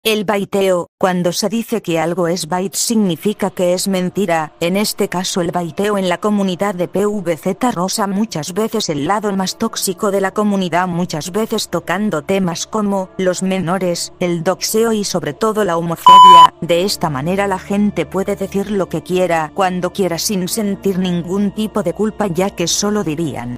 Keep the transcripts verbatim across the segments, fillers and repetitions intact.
El baiteo, cuando se dice que algo es bait significa que es mentira. En este caso el baiteo en la comunidad de P V Z rosa muchas veces el lado más tóxico de la comunidad, muchas veces tocando temas como los menores, el doxeo y sobre todo la homofobia. De esta manera la gente puede decir lo que quiera, cuando quiera sin sentir ningún tipo de culpa, ya que solo dirían: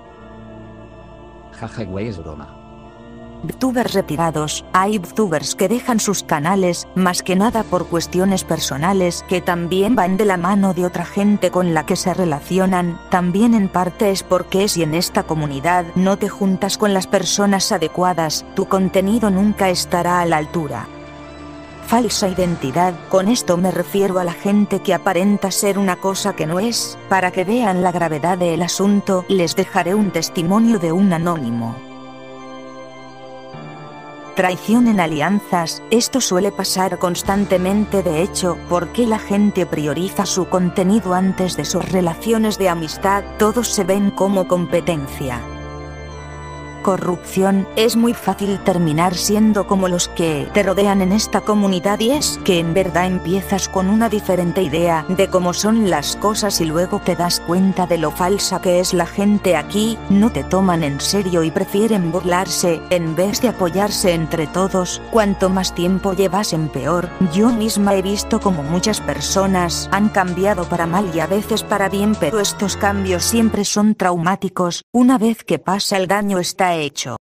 Jaja, güey, es broma. VTubers retirados. Hay VTubers que dejan sus canales, más que nada por cuestiones personales, que también van de la mano de otra gente con la que se relacionan. También en parte es porque si en esta comunidad no te juntas con las personas adecuadas, tu contenido nunca estará a la altura. Falsa identidad. Con esto me refiero a la gente que aparenta ser una cosa que no es. Para que vean la gravedad del asunto, les dejaré un testimonio de un anónimo. Traición en alianzas. Esto suele pasar constantemente, de hecho, porque la gente prioriza su contenido antes de sus relaciones de amistad. Todos se ven como competencia. Corrupción. Es muy fácil terminar siendo como los que te rodean en esta comunidad, y es que en verdad empiezas con una diferente idea de cómo son las cosas y luego te das cuenta de lo falsa que es la gente aquí. No te toman en serio y prefieren burlarse en vez de apoyarse entre todos. Cuanto más tiempo llevas en peor. Yo misma he visto como muchas personas han cambiado para mal y a veces para bien, pero estos cambios siempre son traumáticos. Una vez que pasa el daño está hecho.